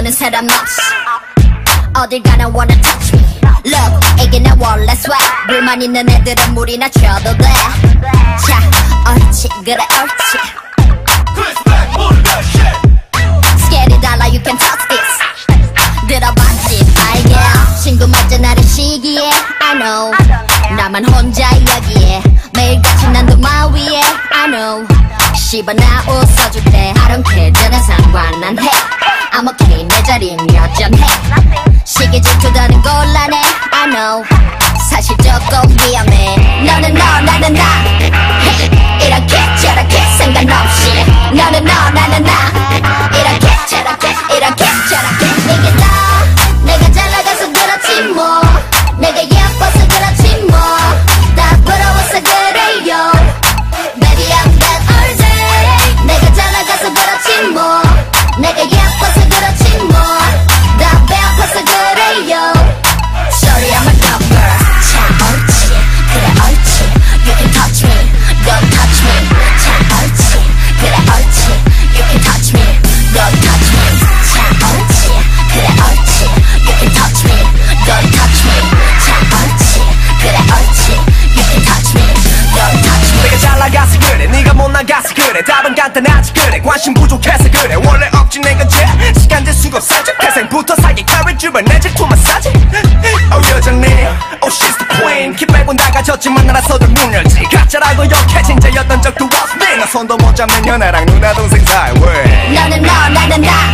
보는 사람 없이 어딜 가나 wanna touch me. Look, 이게 나 원래 swag. 불만 있는 애들은 물이나 줘도 돼. 자, 옳지, 그래 옳지. Scary 달라, you can touch this. 들어봤지, 알게. 친구 맞아 나를 시기에 I know. 나만 혼자 여기에 매일같이 난도 마 위에 I know. 씹어 나 웃어줄게. I don't care, 저는 상관 안 해. I'm okay, 내 자리는 여전해. 시기 질투더는 곤란해 I know. 사실 조금 위험해. 너는 너 나는 나 hey, 이렇게 저렇게 상관없이 너는 너 나는 나 이렇게 저렇게 이렇게 저렇게. 이게 나 내가 잘 나가서 그렇지 뭐. 내가 예뻐서 그렇지 뭐. 다 부러워서 그래요. Baby I'm that all day. 내가 잘 나가서 그렇지 뭐. 내가 예뻐서 그렇지 뭐. 다 배고파서 그래요. Sorry I'm a dumb girl. 참 옳지 그래 옳지. You can touch me, don't touch me. 참 옳지 그래 옳지. You can touch me, don't touch me. 참 옳지 그래 옳지. You can touch me, don't touch me. 참 옳지 그래 옳지. You can touch me, don't touch me. 내가 잘 나가서 그래 네가 못 나가서 그래. 답은 간단하지 그래. 관심 부족해서 그래. 원래 없지 내가 제 시간 될 수가 없어. 태생부터 사기 가르주면 내 질투 마사지. 여전히 oh she's the queen. 키 빼고 나가졌지만 나라서도 문 열지. 가짜라고 욕해 진짜였던 적도 없네. 나 손도 못 잡는 연애랑 누나 동생 사이. 너는 너 나는 나